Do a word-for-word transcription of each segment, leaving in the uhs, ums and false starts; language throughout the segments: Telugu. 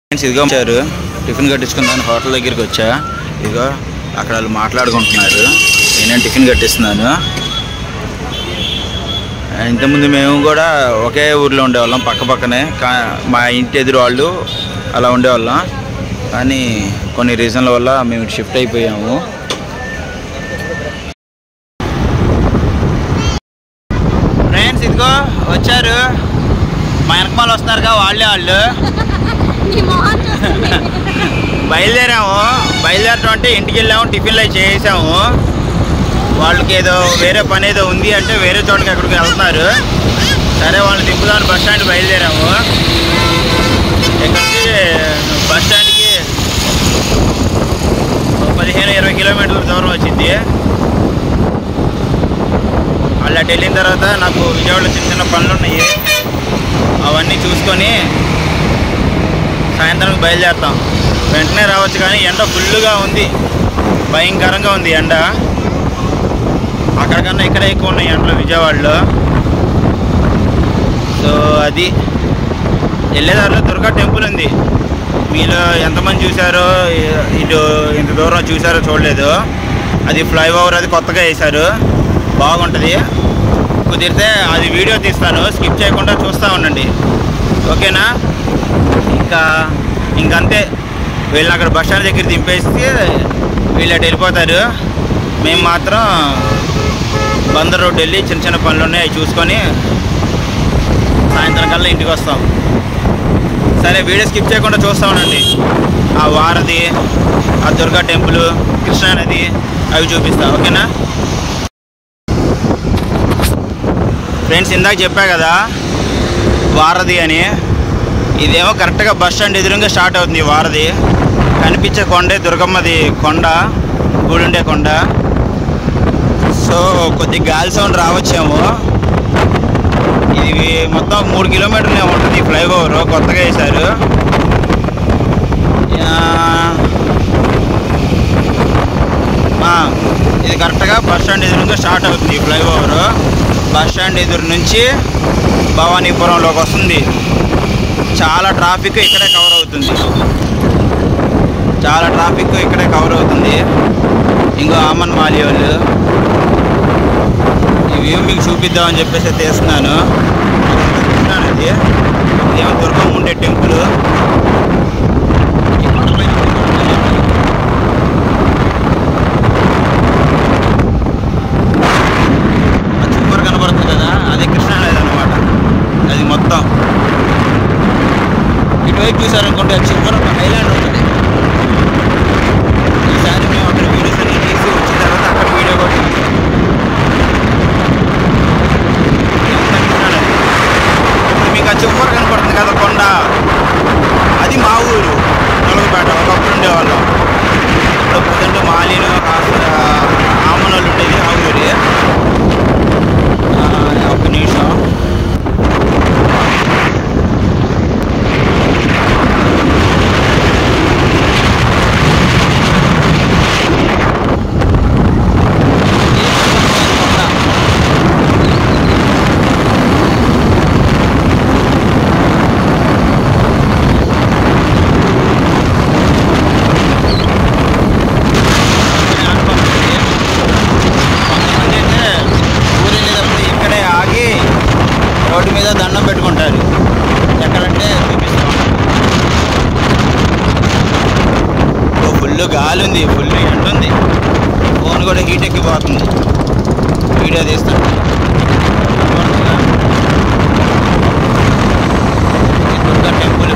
ఫ్రెండ్స్ ఇదిగో వచ్చారు టిఫిన్ కట్టించుకుందామని హోటల్ దగ్గరికి వచ్చా. ఇదిగో అక్కడ వాళ్ళు మాట్లాడుకుంటున్నారు, నేనే టిఫిన్ కట్టిస్తున్నాను. ఇంతకుముందు మేము కూడా ఒకే ఊర్లో ఉండేవాళ్ళం, పక్క పక్కనే. మా ఇంటి ఎదురు వాళ్ళు అలా ఉండేవాళ్ళం, కానీ కొన్ని రీజన్ల వల్ల మేము షిఫ్ట్ అయిపోయాము. ఫ్రెండ్స్ ఇదిగో వచ్చారు, మా వెనకమాలు వస్తున్నారుగా వాళ్ళే వాళ్ళు. బయలుదేరాము, బయలుదేరటం అంటే ఇంటికి వెళ్ళాము, టిఫిన్లు అవి చేసాము. వాళ్ళకి ఏదో వేరే పని ఏదో ఉంది అంటే వేరే చోటకి ఎక్కడికి వెళ్తున్నారు. సరే వాళ్ళని దింపుదామని బస్ స్టాండ్ బయలుదేరాము. ఇక్కడికి బస్ స్టాండ్కి పదిహేను ఇరవై కిలోమీటర్ల దూరం వచ్చింది. వాళ్ళు అటు వెళ్ళిన తర్వాత నాకు విజయవాడలో చిన్న చిన్న పనులు ఉన్నాయి, అవన్నీ చూసుకొని సాయంత్రానికి బయలుదేరుతాం. వెంటనే రావచ్చు, కానీ ఎండ ఫుల్గా ఉంది, భయంకరంగా ఉంది ఎండ. అక్కడికన్నా ఇక్కడే ఎక్కువ ఉన్నాయి ఎండలు విజయవాడలో. సో అది వెళ్ళేదారిలో దుర్గా టెంపుల్ ఉంది. మీలో ఎంతమంది చూసారో, ఇటు ఇంత దూరం చూసారో చూడలేదు. అది ఫ్లైఓవర్, అది కొత్తగా వేశారు, బాగుంటుంది. కుదిరితే అది వీడియో తీస్తాను, స్కిప్ చేయకుండా చూస్తూ ఉండండి, ఓకేనా? ఇంకా ఇంకంతే, వీళ్ళని అక్కడ బస్ స్టాండ్ దగ్గర దింపేసి వీళ్ళు అటు వెళ్ళిపోతారు. మేము మాత్రం బందర్ రోడ్డు వెళ్ళి చిన్న చిన్న పనులు ఉన్నాయి, అవి చూసుకొని సాయంత్రం కల్లా ఇంటికి వస్తాం. సరే వీడియో స్కిప్ చేయకుండా చూస్తూ ఉండండి. ఆ వారధి, ఆ దుర్గా టెంపుల్, కృష్ణానది, అవి చూపిస్తా, ఓకేనా? ఫ్రెండ్స్ ఇందాక చెప్పా కదా వారధి అని, ఇదేమో కరెక్ట్గా బస్ స్టాండ్ ఎదురుగా స్టార్ట్ అవుతుంది. వారధి కనిపించే కొండే దుర్గమ్మది కొండ, గుడుండే కొండ. సో కొద్ది గాలి సౌండ్ రావచ్చేమో. ఇది మొత్తం మూడు కిలోమీటర్లు ఏమో ఉంటుంది ఫ్లైఓవర్, కొత్తగా వేశారు. ఇది కరెక్ట్గా బస్ స్టాండ్ ఎదురుగా స్టార్ట్ అవుతుంది ఫ్లైఓవర్. బస్ స్టాండ్ ఎదురు నుంచి భవానీపురంలోకి వస్తుంది. చాలా ట్రాఫిక్ ఇక్కడే కవర్ అవుతుంది, చాలా ట్రాఫిక్ ఇక్కడే కవర్ అవుతుంది. ఇంకో ఆమన్ మాలి వాళ్ళు ఈ వ్యూ మీకు చూపిద్దామని చెప్పేసి తీస్తున్నాను. ఇది ఇదేమో దుర్గమ్మ ఉండే టెంపుల్. చివరి కనబడుతుంది కదా, అదే కృష్ణానది అనమాట. అది మొత్తం ఇటువైపు చూసారనుకోండి, అది చివరి ఒక ఐలాండ్ ఉంటుంది. ఈసారి మేము అక్కడ వీడియోస్ అన్ని తీసి వచ్చిన తర్వాత అక్కడ వీడియో కూడా తీస్తాం. ఇప్పుడు మీకు ఆ చివరి కనపడుతుంది కదా కొండ, అది మా ఊరు నలుగుపేట. ఒకప్పుడు ఉండేవాళ్ళం, ఇప్పుడు ప్రజెంట్ మాలిను ఆమనోళ్ళు ఉండేది ఆ ఊరి. ఒక్క నిమిషం. రోడ్డు మీద దండం పెట్టుకుంటారు. ఎక్కడంటే చూపిస్తాం. ఫుల్ గాలి ఉంది, ఫుల్ ఎండ ఉంది, ఫోన్ కూడా హీట్ ఎక్కిపోతుంది. వీడియో తీస్తాను. దుర్గా టెంపుల్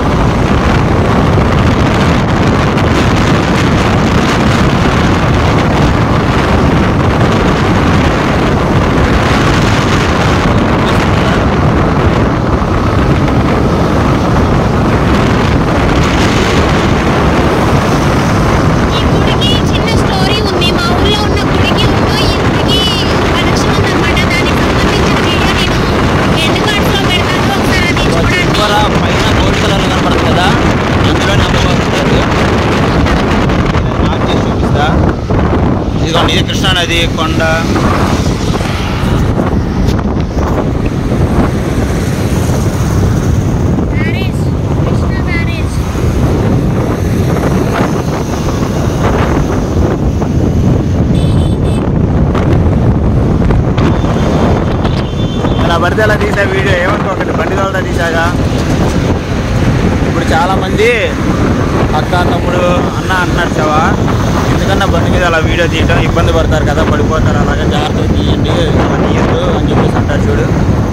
ఇది కృష్ణానది కొండ. మొబైల్తో తీసాగా. ఇప్పుడు చాలామంది అక్క తమ్ముడు అన్న అంటున్నారు చవా, ఎందుకన్నా బండి మీద అలా వీడియో తీయటం ఇబ్బంది పడతారు కదా, పడిపోతారు, అలాగే జాగ్రత్తగా తీయండి తీయద్దు అని చెప్పేసి అంటారు. చూడు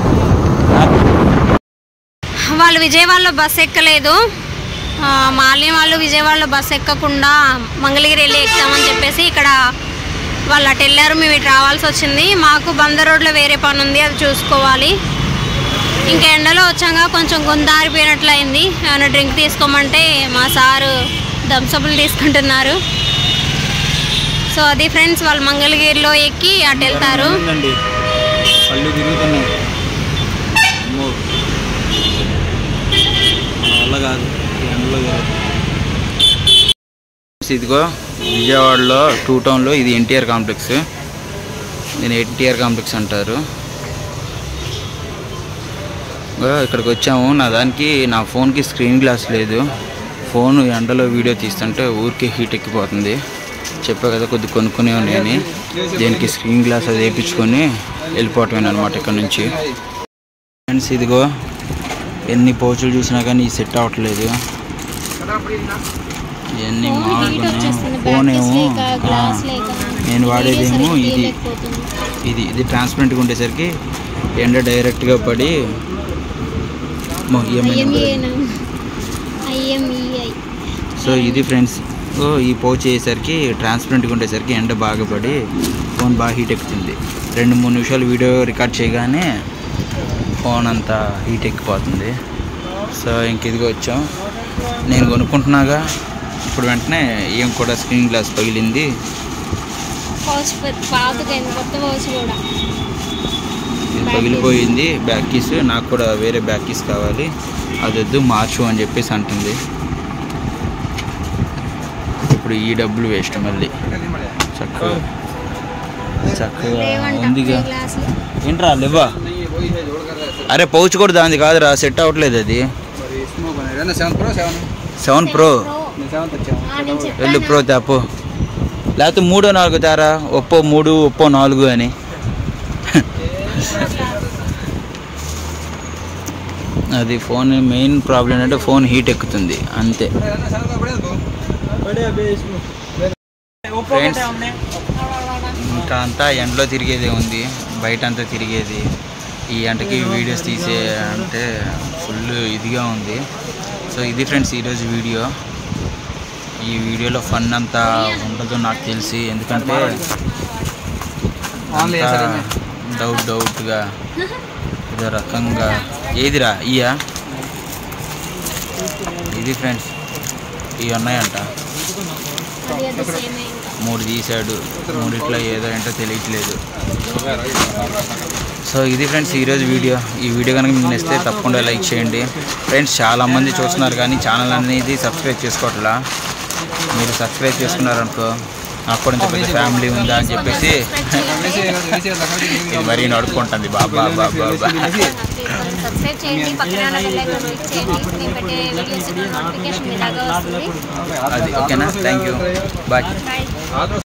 వాళ్ళు విజయవాడలో బస్సు ఎక్కలేదు, మాలిని వాళ్ళు విజయవాడలో బస్సు ఎక్కకుండా మంగళగిరి వెళ్ళి ఎక్కుతామని చెప్పేసి ఇక్కడ వాళ్ళు అటు వెళ్ళారు. మేము ఇటు రావాల్సి వచ్చింది. మాకు బందర్ రోడ్లో వేరే పని ఉంది, అది చూసుకోవాలి. ఇంకా ఎండలో వచ్చాక కొంచెం గొంతారిపోయినట్లు అయింది. ఏమైనా డ్రింక్ తీసుకోమంటే మా సారు థమ్సప్లు తీసుకుంటున్నారు. సో అది ఫ్రెండ్స్, వాళ్ళు మంగళగిరిలో ఎక్కి అటు వెళ్తారు. ఇదిగో విజయవాడలో టూ టౌన్లో ఇది ఎన్టీఆర్ కాంప్లెక్స్. దీని ఎన్టీఆర్ కాంప్లెక్స్ అంటారు. ఇక్కడికి వచ్చాము. నా దానికి నా ఫోన్కి స్క్రీన్ గ్లాస్ లేదు. ఫోన్ ఎండలో వీడియో తీస్తుంటే ఊరికే హీట్ ఎక్కిపోతుంది. చెప్పా కదా కొద్ది కొనుక్కునే ఉన్నాయని. దీనికి స్క్రీన్ గ్లాస్ అది వేయించుకొని వెళ్ళిపోవటమేన అనమాట ఇక్కడ నుంచి. ఫ్రెండ్స్ ఇదిగో ఎన్ని పౌచులు చూసినా కానీ ఈ సెట్ అవ్వట్లేదు. ఇవన్నీ మామూలుగా ఫోన్ ఏమో నేను వాడేదేమో ఇది ఇది ఇది ట్రాన్స్పరెంట్గా ఉండేసరికి ఎండ డైరెక్ట్గా పడి సో ఇది ఫ్రెండ్స్. ఈ పౌచ్ అయ్యేసరికి ట్రాన్స్పరెంట్గా ఉండేసరికి ఎండ బాగా పడి ఫోన్ బాగా హీట్ ఎక్కుతుంది. రెండు మూడు నిమిషాలు వీడియో రికార్డ్ చేయగానే ఫోన్ అంతా హీట్ ఎక్కిపోతుంది. సో ఇంక ఇదిగో వచ్చాం. నేను కొనుక్కుంటున్నాగా ఇప్పుడు వెంటనే ఏం కూడా స్క్రీన్ గ్లాస్ పగిలింది. ఇది పగిలిపోయింది. బ్యాక్ కీస్ నాకు కూడా వేరే బ్యాక్ కీస్ కావాలి, అది వద్దు మార్చు అని చెప్పేసి అంటుంది. ఇప్పుడు ఈ డబ్బులు వేస్ట్ మళ్ళీ. చక్కగా చక్కగా ఉందిగా. ఏంట్రా లేవా? అరే పౌచ్ కూడా దాని కాదురా, సెట్ అవ్వట్లేదు అది. సెవెన్ ప్రో వెళ్ళు ప్రో తేపో, లేకపోతే మూడో నాలుగు తేరా. ఒప్పో మూడు ఒప్పో నాలుగు అని. అది ఫోన్ మెయిన్ ప్రాబ్లం ఏంటంటే ఫోన్ హీట్ ఎక్కుతుంది అంతే. ఫ్రెండ్స్ ఇంకా అంతా ఎండలో తిరిగేదే ఉంది, బయట అంతా తిరిగేది. ఈ ఎండకి వీడియోస్ తీసే అంటే ఫుల్ ఇదిగా ఉంది. సో ఇది ఫ్రెండ్స్ ఈరోజు వీడియో. ఈ వీడియోలో ఫన్ అంతా ఉండదు నాకు తెలిసి, ఎందుకంటే డౌట్ డౌట్గా ఏదో రకంగా ఏదిరా ఇయా ఇది ఫ్రెండ్స్. ఇవి ఉన్నాయంట, మూడు తీసాడు, మూడిట్లో ఏదో ఏంటో తెలియట్లేదు. సో ఇది ఫ్రెండ్స్ ఈరోజు వీడియో. ఈ వీడియో కనుక మీకు నచ్చితే తప్పకుండా లైక్ చేయండి ఫ్రెండ్స్. చాలామంది చూస్తున్నారు కానీ ఛానల్ అనేది సబ్స్క్రైబ్ చేసుకోవట్లా. మీరు సబ్స్క్రైబ్ చేసుకున్నారనుకో నాకు కూడా ఇంత పెద్ద ఫ్యామిలీ ఉందా అని చెప్పేసి మరీ నడుపుకుంటుంది. బాబా బాబా అది ఓకేనా? Thank you, bye.